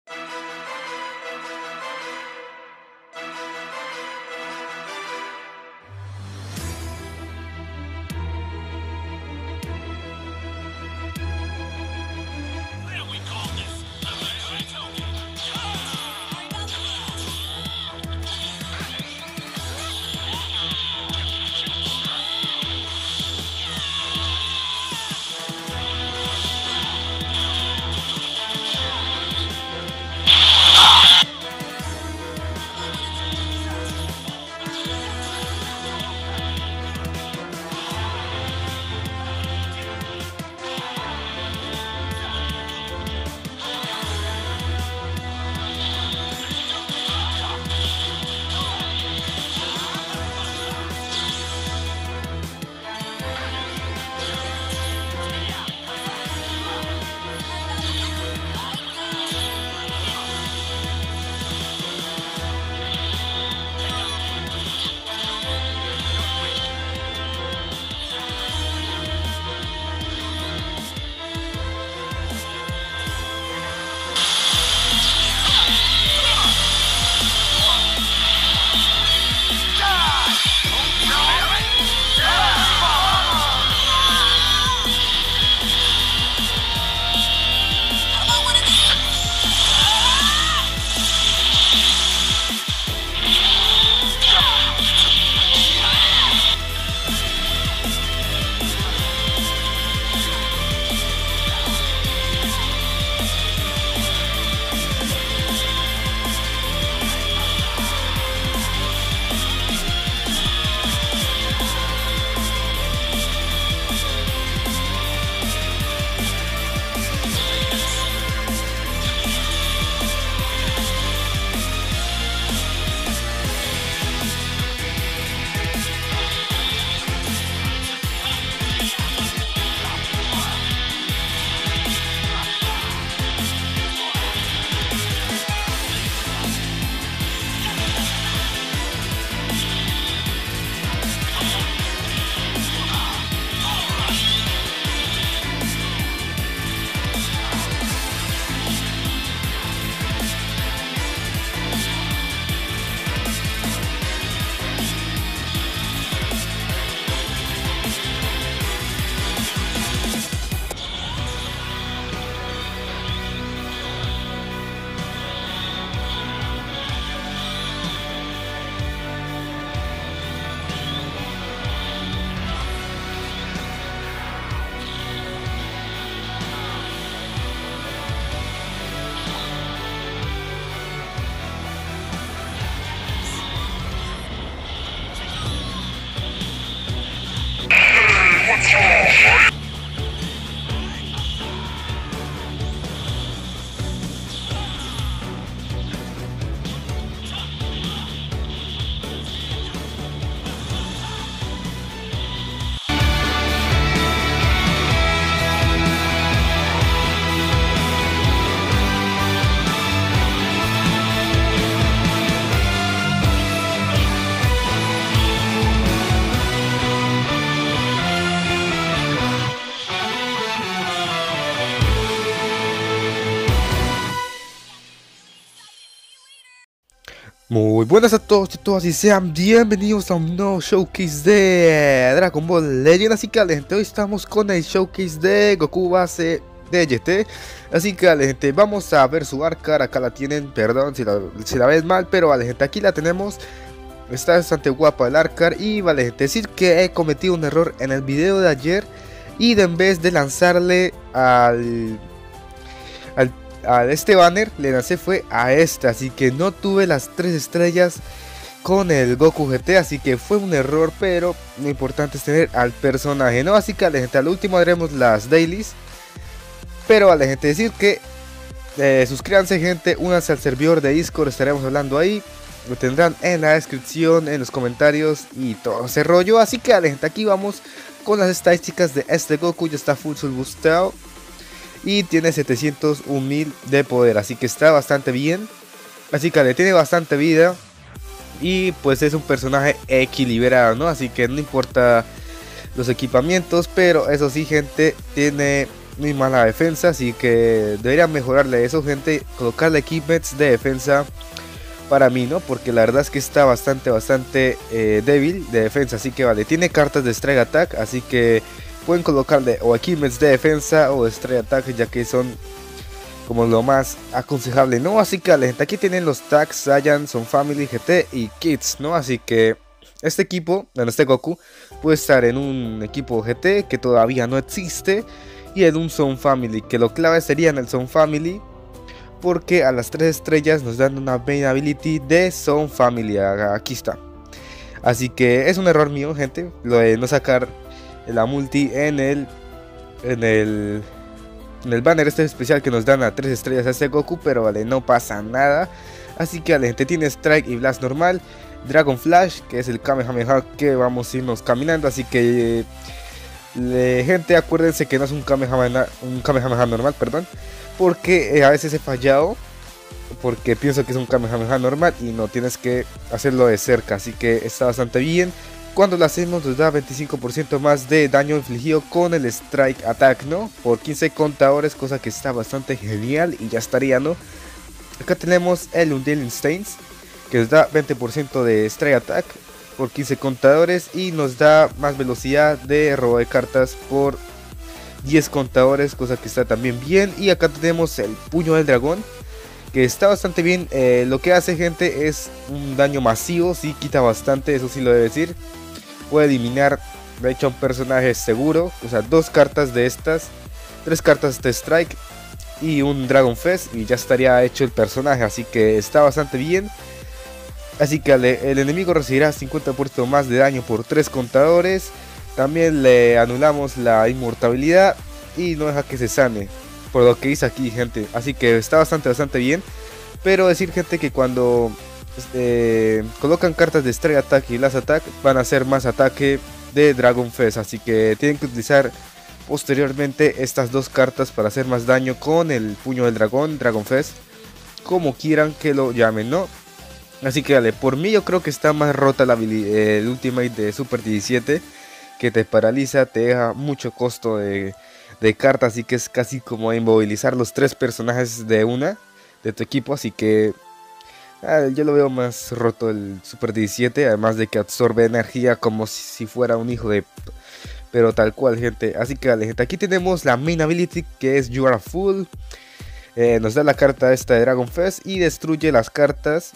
Muy buenas a todos y todas y sean bienvenidos a un nuevo showcase de Dragon Ball Legends. Así que gente, hoy estamos con el showcase de Goku base de GT. Así que gente, vamos a ver su Arcar. Acá la tienen, perdón si la ves mal, pero vale gente, aquí la tenemos. Está bastante guapa el Arcar. Y vale gente, decir que he cometido un error en el video de ayer, y en vez de lanzarle a este banner, le lancé fue a este, así que no tuve las 3 estrellas con el Goku GT, así que fue un error, pero lo importante es tener al personaje, ¿no? Así que vale gente, al último haremos las dailies, pero vale gente, decir que suscríbanse gente, únanse al servidor de Discord, estaremos hablando ahí, lo tendrán en la descripción, en los comentarios y todo ese rollo. Así que vale gente, aquí vamos con las estadísticas de este Goku. Ya está full boostado y tiene 701.000 de poder, así que está bastante bien. Así que le tiene bastante vida y pues es un personaje equilibrado, ¿no? Así que no importa los equipamientos, pero eso sí gente, tiene muy mala defensa, así que deberían mejorarle eso, gente, colocarle equipments de defensa para mí, ¿no? Porque la verdad es que está bastante débil de defensa, así que vale, tiene cartas de Strike Attack, así que pueden colocarle o equipments de defensa o de Strike Attack, ya que son como lo más aconsejable, ¿no? Así que vale, gente, aquí tienen los tags Saiyan, Son Family, GT y Kids, ¿no? Así que este equipo, bueno, este Goku puede estar en un equipo GT que todavía no existe y en un Son Family, que lo clave sería en el Son Family, porque a las 3 estrellas nos dan una main ability de Son Family. Aquí está. Así que es un error mío, gente, lo de no sacar la multi en el banner este especial que nos dan a 3 estrellas a este Goku, pero vale, no pasa nada. Así que vale, gente, tiene Strike y Blast normal, Dragon Flash, que es el Kamehameha que vamos a irnos caminando. Así que gente, acuérdense que no es un Kamehameha normal, perdón, porque a veces he fallado, porque pienso que es un Kamehameha normal y no, tienes que hacerlo de cerca. Así que está bastante bien. Cuando lo hacemos nos da 25% más de daño infligido con el Strike Attack, ¿no? Por 15 contadores, cosa que está bastante genial y ya estaría, ¿no? Acá tenemos el Undying Stains, que nos da 20% de Strike Attack por 15 contadores y nos da más velocidad de robo de cartas por 10 contadores, cosa que está también bien. Y acá tenemos el Puño del Dragón, que está bastante bien. Lo que hace, gente, es un daño masivo, sí, quita bastante, eso sí lo debe decir. Puede eliminar, de hecho, a un personaje seguro, o sea, 2 cartas de estas, 3 cartas de Strike y un Dragon Fest y ya estaría hecho el personaje, así que está bastante bien. Así que el enemigo recibirá 50% más de daño por 3 contadores. También le anulamos la inmortalidad y no deja que se sane, por lo que dice aquí, gente. Así que está bastante bien. Pero decir, gente, que cuando colocan cartas de Strike Attack y Blast Attack, van a hacer más ataque de Dragon Fest. Así que tienen que utilizar posteriormente estas 2 cartas para hacer más daño con el Puño del Dragón, Dragon Fest, como quieran que lo llamen, ¿no? Así que dale, por mí yo creo que está más rota el Ultimate de Super 17, que te paraliza, te deja mucho costo de cartas, así que es casi como inmovilizar los 3 personajes de tu equipo. Así que yo lo veo más roto el Super 17, además de que absorbe energía como si fuera un hijo de... pero tal cual, gente. Así que dale, gente, aquí tenemos la main ability, que es You Are Full. Nos da la carta esta de Dragon Fest y destruye las cartas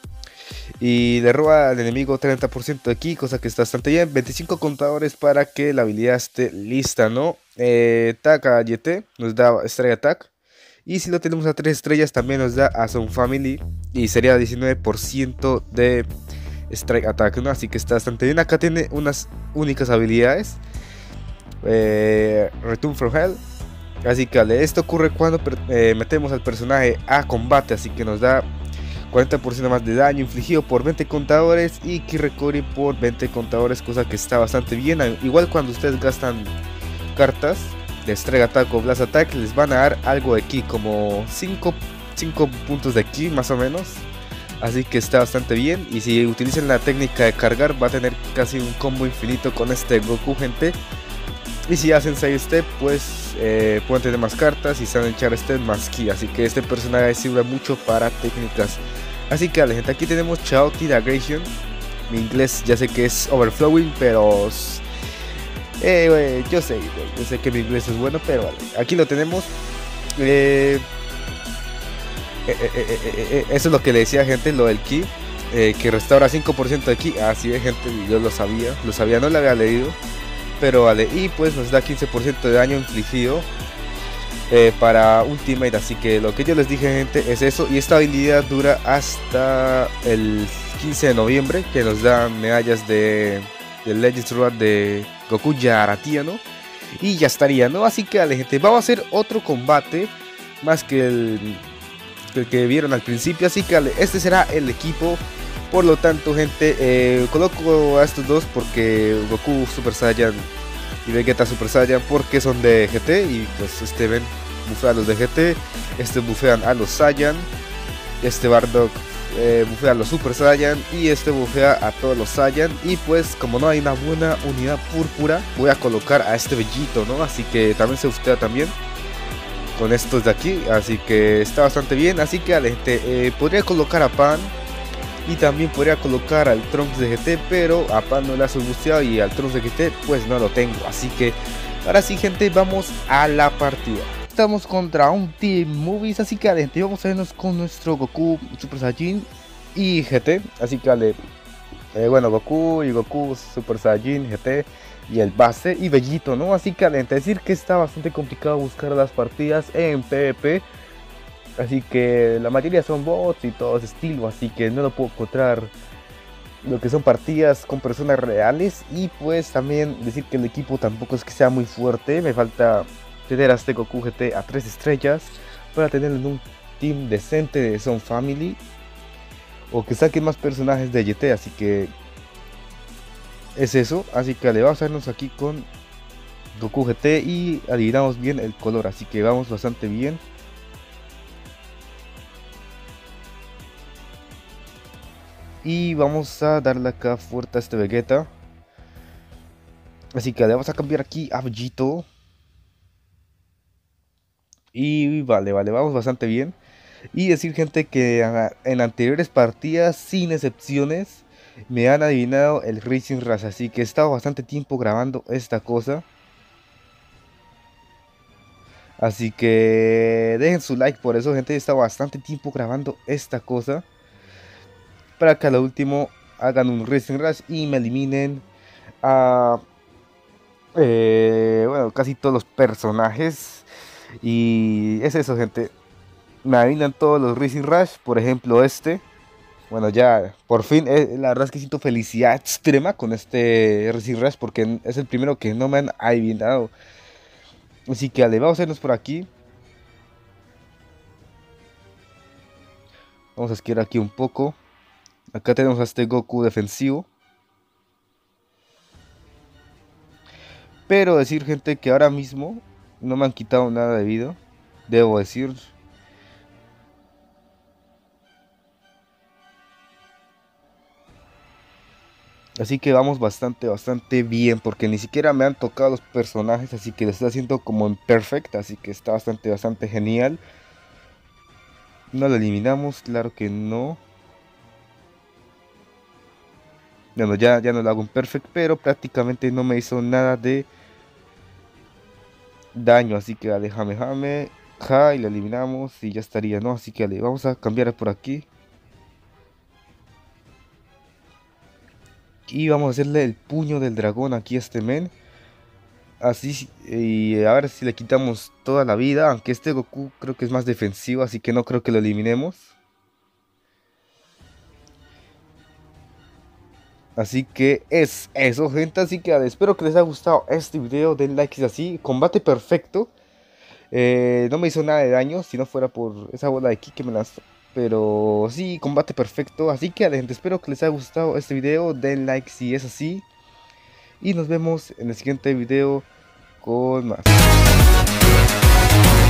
y le roba al enemigo 30% de aquí, cosa que está bastante bien. 25 contadores para que la habilidad esté lista, ¿no? Attack a YT, nos da Strike Attack. Y si lo tenemos a 3 estrellas también nos da a Son Family y sería 19% de Strike Attack, ¿no? Así que está bastante bien. Acá tiene unas únicas habilidades, Return from Hell. Así que vale, esto ocurre cuando metemos al personaje a combate, así que nos da 40% más de daño infligido por 20 contadores y Ki Recovery por 20 contadores, cosa que está bastante bien. Igual cuando ustedes gastan cartas de Strike Attack o Blast Attack, les van a dar algo de Ki, como 5 puntos de Ki más o menos. Así que está bastante bien. Y si utilizan la técnica de cargar, va a tener casi un combo infinito con este Goku, gente. Y si hacen side step, pues pueden tener más cartas y saben echar step más Ki. Así que este personaje sirve mucho para técnicas. Así que vale, gente, aquí tenemos Chaotic Aggression. Mi inglés ya sé que es overflowing, pero yo sé que mi inglés es bueno, pero vale, aquí lo tenemos. Eso es lo que le decía, gente, lo del Ki, que restaura 5% de Ki. Así es, gente, yo lo sabía, no lo había leído, pero vale. Y pues nos da 15% de daño infligido para Ultimate. Así que lo que yo les dije, gente, es eso. Y esta habilidad dura hasta el 15 de noviembre, que nos da medallas de Legends Road de Goku Yaratia, ¿no? Y ya estaría, ¿no? Así que vale, gente, vamos a hacer otro combate más que el que vieron al principio. Así que vale, este será el equipo. Por lo tanto, gente, coloco a estos dos porque Goku Super Saiyan y Vegeta Super Saiyan, porque son de GT. Y pues ven, bufea a los de GT, bufean a los Saiyan. Bardock bufea a los Super Saiyan y este bufea a todos los Saiyan. Y pues como no hay una buena unidad púrpura, voy a colocar a este Bellito, ¿no? Así que también se bufea también con estos de aquí, así que está bastante bien. Así que a la gente podría colocar a Pan y también podría colocar al Trunks de GT, pero a Pan no le ha busteado y al Trunks de GT pues no lo tengo. Así que ahora sí, gente, vamos a la partida. Estamos contra un Team Movies, así que gente, vamos a irnos con nuestro Goku Super Saiyajin y GT. Así que bueno, Goku y Goku Super Saiyajin GT y el base y Bellito, ¿no? Así que gente, decir que está bastante complicado buscar las partidas en PvP. Así que la mayoría son bots y todo ese estilo, así que no lo puedo encontrar lo que son partidas con personas reales. Y pues también decir que el equipo tampoco es que sea muy fuerte, me falta tener a este Goku GT a 3 estrellas para tenerlo en un team decente de Son Family o que saquen más personajes de GT, así que es eso. Así que le vamos a irnos aquí con Goku GT y adivinamos bien el color, así que vamos bastante bien. Y vamos a darle acá fuerte a este Vegeta. Así que le vamos a cambiar aquí a Bellito. Y vale, vamos bastante bien. Y decir, gente, que en anteriores partidas, sin excepciones, me han adivinado el Racing Rush. Así que he estado bastante tiempo grabando esta cosa. Así que dejen su like por eso, gente. He estado bastante tiempo grabando esta cosa para que a lo último hagan un Racing Rush y me eliminen a bueno, casi todos los personajes. Y es eso, gente. Me adivinan todos los Racing Rush. Por ejemplo este. Bueno, ya por fin, la verdad es que siento felicidad extrema con este Racing Rush, porque es el primero que no me han adivinado. Así que vale, vamos a irnos por aquí. Vamos a esquivar aquí un poco. Acá tenemos a este Goku defensivo. Pero decir, gente, que ahora mismo no me han quitado nada de vida. Debo decir. Así que vamos bastante bien, porque ni siquiera me han tocado los personajes, así que lo estoy haciendo como en perfect, así que está bastante genial. No lo eliminamos, claro que no. Bueno, ya no lo hago en perfect, pero prácticamente no me hizo nada de daño, así que déjame, ja, y lo eliminamos y ya estaría, ¿no? Así que vamos a cambiar por aquí. Y vamos a hacerle el puño del dragón aquí a este men. Así, y a ver si le quitamos toda la vida. Aunque este Goku creo que es más defensivo, así que no creo que lo eliminemos. Así que es eso, gente. Así que espero que les haya gustado este video. Den like si es así. Combate perfecto. No me hizo nada de daño si no fuera por esa bola de aquí que me lanzó. Pero sí, combate perfecto. Así que gente, espero que les haya gustado este video. Den like si es así. Y nos vemos en el siguiente video con más.